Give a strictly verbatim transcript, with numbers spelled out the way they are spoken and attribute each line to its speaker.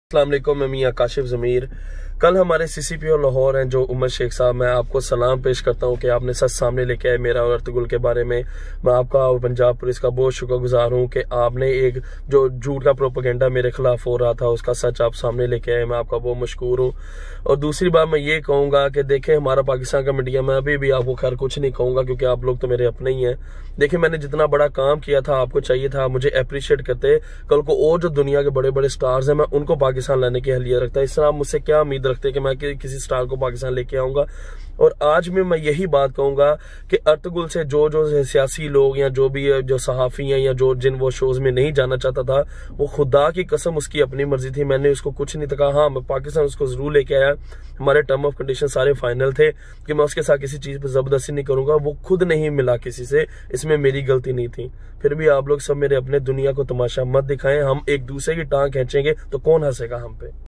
Speaker 1: अस्सलाम वालेकुम, मैं मियां काशिफ ज़मीर। कल हमारे सीसीपी और लाहौर हैं जो उमर शेख साहब, मैं आपको सलाम पेश करता हूं कि आपने सच सामने लेके आए मेरा और अर्तुगरुल के बारे में। मैं आपका और पंजाब पुलिस का बहुत शुक्रगुजार हूं कि आपने एक जो झूठ का प्रोपेगेंडा मेरे खिलाफ हो रहा था उसका सच आप सामने लेके आए। मैं आपका बहुत मशकूर हूं। और दूसरी बात मैं ये कहूंगा कि देखें हमारा पाकिस्तान का मीडिया, मैं अभी भी आपको खैर कुछ नहीं कहूंगा क्योंकि आप लोग तो मेरे अपने ही हैं। देखिए मैंने जितना बड़ा काम किया था आपको चाहिए था मुझे अप्रिशिएट करते। कल को और जो दुनिया के बड़े बड़े स्टार्स हैं मैं उनको पाकिस्तान लाने की अहलियत रखता है। इस तरह आप मुझसे क्या उम्मीद रखते हैं कि मैं कि, किसी स्टार को पाकिस्तान लेके आऊंगा। और आज में मैं यही बात कहूंगा कि अर्तुगरुल से जो जो सियासी लोग या जो भी जो सहाफी हैं या जो जिन वो शोज में नहीं जाना चाहता था, वो खुदा की कसम उसकी अपनी मर्जी थी, मैंने उसको कुछ नहीं कहा। हाँ मैं पाकिस्तान उसको जरूर लेके आया, हमारे टर्म ऑफ कंडीशन सारे फाइनल थे कि मैं उसके साथ किसी चीज पर जबरदस्ती नहीं करूंगा। वो खुद नहीं मिला किसी से, इसमें मेरी गलती नहीं थी। फिर भी आप लोग सब मेरे अपने, दुनिया को तमाशा मत दिखाएं। हम एक दूसरे की टांग खींचेंगे तो कौन हंसेगा हम पे।